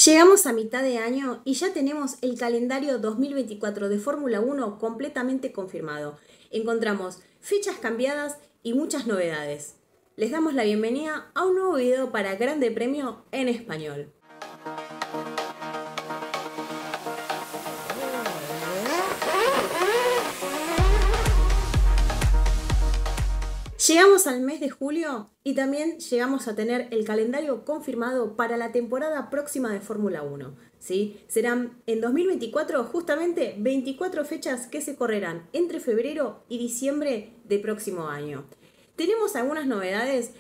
Llegamos a mitad de año y ya tenemos el calendario 2024 de Fórmula 1 completamente confirmado. Encontramos fechas cambiadas y muchas novedades. Les damos la bienvenida a un nuevo video para Grande Premio en español. Llegamos al mes de julio y también llegamos a tener el calendario confirmado para la temporada próxima de Fórmula 1. ¿Sí? Serán en 2024 justamente 24 fechas que se correrán entre febrero y diciembre del próximo año. Tenemos algunas novedades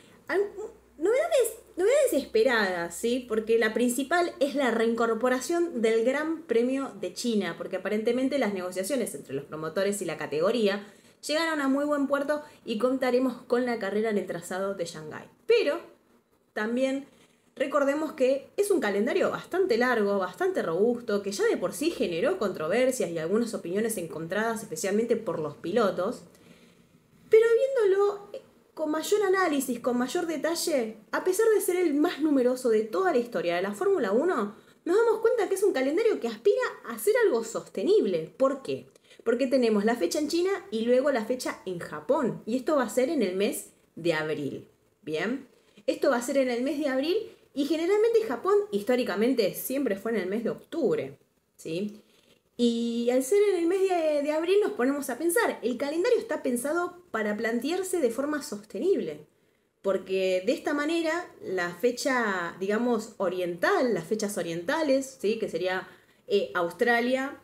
esperadas, ¿sí? Porque la principal es la reincorporación del Gran Premio de China, porque aparentemente las negociaciones entre los promotores y la categoría llegaron a muy buen puerto y contaremos con la carrera en el trazado de Shanghái. Pero también recordemos que es un calendario bastante largo, bastante robusto, que ya de por sí generó controversias y algunas opiniones encontradas, especialmente por los pilotos. Pero viéndolo con mayor análisis, con mayor detalle, a pesar de ser el más numeroso de toda la historia de la Fórmula 1, nos damos cuenta que es un calendario que aspira a ser algo sostenible. ¿Por qué? Porque tenemos la fecha en China y luego la fecha en Japón. Y esto va a ser en el mes de abril. Bien, esto va a ser en el mes de abril y generalmente Japón históricamente siempre fue en el mes de octubre, ¿sí? Y al ser en el mes de abril nos ponemos a pensar, el calendario está pensado para plantearse de forma sostenible. Porque de esta manera la fecha, digamos, oriental, las fechas orientales, ¿sí? Que sería Australia,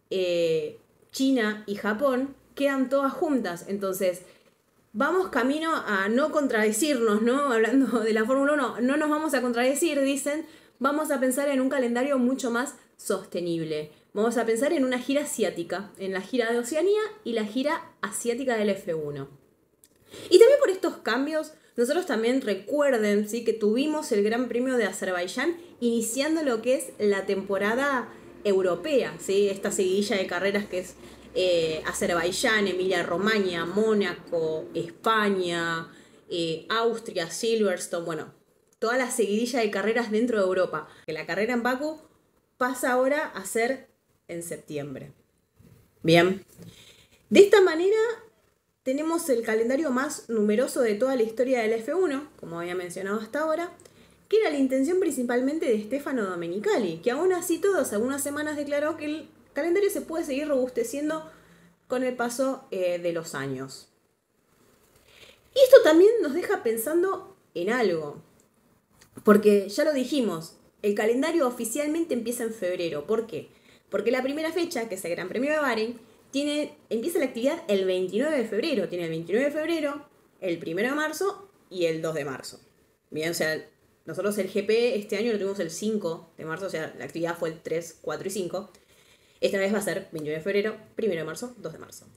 China y Japón, quedan todas juntas. Entonces, vamos camino a no contradecirnos, ¿no? Hablando de la Fórmula 1, no nos vamos a contradecir, dicen. Vamos a pensar en un calendario mucho más sostenible. Vamos a pensar en una gira asiática, en la gira de Oceanía y la gira asiática del F1. Y también por estos cambios, nosotros también recuerden, ¿sí? Que tuvimos el Gran Premio de Azerbaiyán iniciando lo que es la temporada europea, ¿sí? Esta seguidilla de carreras que es Azerbaiyán, Emilia-Romagna, Mónaco, España, Austria, Silverstone, bueno, toda la seguidilla de carreras dentro de Europa. Que la carrera en Bakú pasa ahora a ser en septiembre. Bien, de esta manera tenemos el calendario más numeroso de toda la historia del F1, como había mencionado hasta ahora, que era la intención principalmente de Stefano Domenicali, que aún así todos, algunas semanas declaró que el calendario se puede seguir robusteciendo con el paso de los años. Y esto también nos deja pensando en algo, porque ya lo dijimos, el calendario oficialmente empieza en febrero. ¿Por qué? Porque la primera fecha, que es el Gran Premio de Bahrein, empieza la actividad el 29 de febrero. Tiene el 29 de febrero, el 1 de marzo y el 2 de marzo. Bien, o sea, nosotros el GP este año lo tuvimos el 5 de marzo, o sea, la actividad fue el 3, 4 y 5. Esta vez va a ser 29 de febrero, 1 de marzo, 2 de marzo.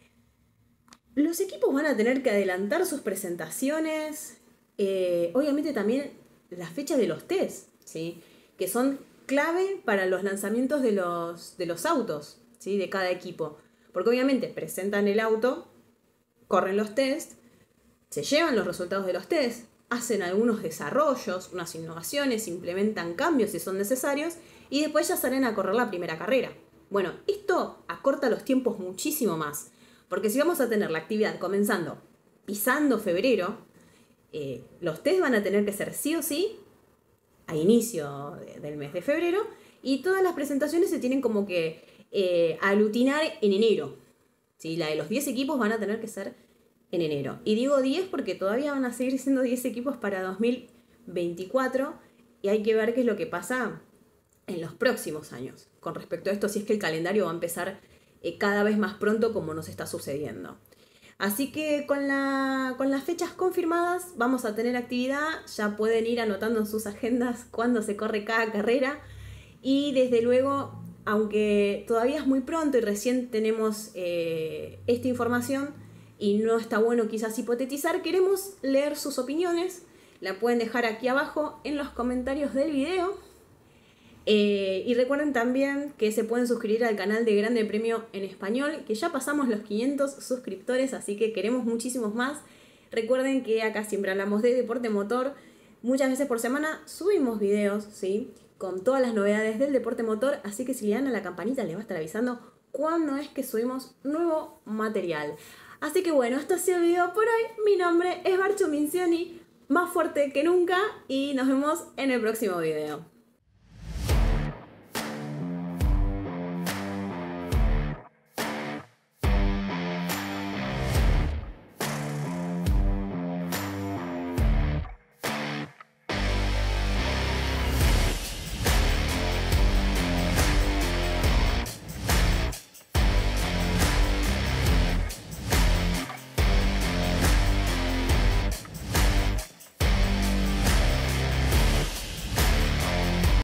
Los equipos van a tener que adelantar sus presentaciones, obviamente también las fechas de los test, ¿sí? Que son clave para los lanzamientos de los autos, ¿sí? De cada equipo. Porque obviamente presentan el auto, corren los test, se llevan los resultados de los test, hacen algunos desarrollos, unas innovaciones, implementan cambios si son necesarios y después ya salen a correr la primera carrera. Bueno, esto acorta los tiempos muchísimo más. Porque si vamos a tener la actividad comenzando pisando febrero, los test van a tener que ser sí o sí a inicio del mes de febrero y todas las presentaciones se tienen como que aglutinar en enero. ¿Sí? La de los 10 equipos van a tener que ser en enero. Y digo 10 porque todavía van a seguir siendo 10 equipos para 2024 y hay que ver qué es lo que pasa en los próximos años. Con respecto a esto, si es que el calendario va a empezar cada vez más pronto como nos está sucediendo. Así que con las fechas confirmadas vamos a tener actividad, ya pueden ir anotando en sus agendas cuándo se corre cada carrera y desde luego, aunque todavía es muy pronto y recién tenemos esta información y no está bueno quizás hipotetizar, queremos leer sus opiniones, la pueden dejar aquí abajo en los comentarios del video. Y recuerden también que se pueden suscribir al canal de Grande Premio en español, que ya pasamos los 500 suscriptores, así que queremos muchísimos más. Recuerden que acá siempre hablamos de deporte motor, muchas veces por semana subimos videos, ¿sí? con todas las novedades del deporte motor, así que si le dan a la campanita les va a estar avisando cuándo es que subimos nuevo material. Así que bueno, esto ha sido el video por hoy. Mi nombre es Barchu Mincioni, más fuerte que nunca, y nos vemos en el próximo video.